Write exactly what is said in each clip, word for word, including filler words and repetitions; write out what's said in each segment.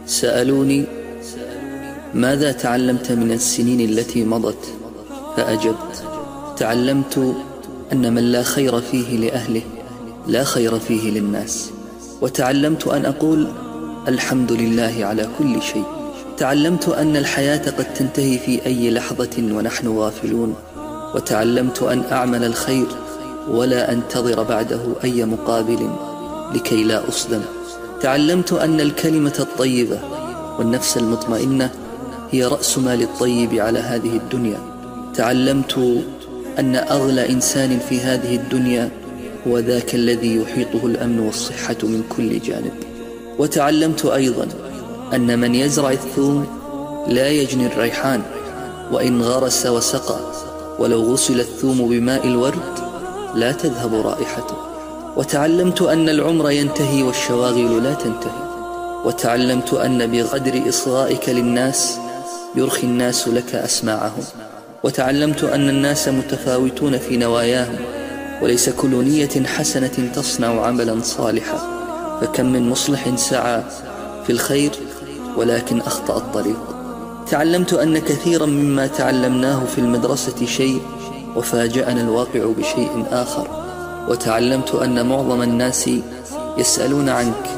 سألوني: ماذا تعلمت من السنين التي مضت؟ فأجبت: تعلمت أن من لا خير فيه لأهله لا خير فيه للناس. وتعلمت أن أقول الحمد لله على كل شيء. تعلمت أن الحياة قد تنتهي في أي لحظة ونحن غافلون. وتعلمت أن أعمل الخير ولا أنتظر بعده أي مقابل لكي لا أصدم. تعلمت أن الكلمة الطيبة والنفس المطمئنة هي رأس مال الطيب على هذه الدنيا. تعلمت أن أغلى إنسان في هذه الدنيا هو ذاك الذي يحيطه الأمن والصحة من كل جانب. وتعلمت أيضا أن من يزرع الثوم لا يجني الريحان، وإن غرس وسقى ولو غسل الثوم بماء الورد لا تذهب رائحته. وتعلمت أن العمر ينتهي والشواغل لا تنتهي. وتعلمت أن بقدر إصغائك للناس يرخي الناس لك أسماعهم. وتعلمت أن الناس متفاوتون في نواياهم، وليس كل نية حسنة تصنع عملا صالحا، فكم من مصلح سعى في الخير ولكن أخطأ الطريق. تعلمت أن كثيرا مما تعلمناه في المدرسة شيء وفاجأنا الواقع بشيء آخر. وتعلمت أن معظم الناس يسألون عنك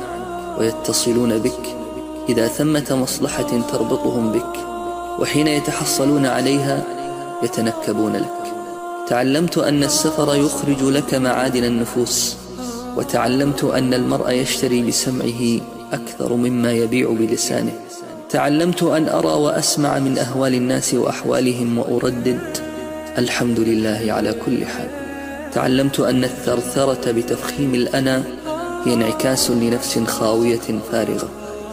ويتصلون بك إذا ثمة مصلحة تربطهم بك، وحين يتحصلون عليها يتنكبون لك. تعلمت أن السفر يخرج لك معادن النفوس. وتعلمت أن المرء يشتري بسمعه أكثر مما يبيع بلسانه. تعلمت أن أرى وأسمع من أهوال الناس وأحوالهم وأردد الحمد لله على كل حال. تعلمت أن الثرثرة بتفخيم الأنا هي انعكاس لنفس خاوية فارغة.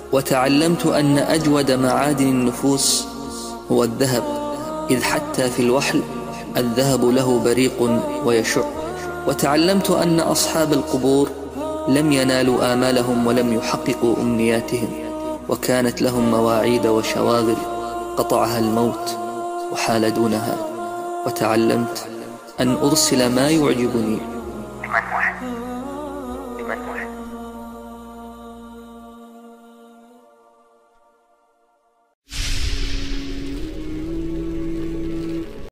وتعلمت أن أجود معادن النفوس هو الذهب، إذ حتى في الوحل الذهب له بريق ويشع. وتعلمت أن أصحاب القبور لم ينالوا آمالهم ولم يحققوا أمنياتهم، وكانت لهم مواعيد وشواغل قطعها الموت وحال دونها. وتعلمت أن أرسل ما يعجبني لمن أحب لمن أحب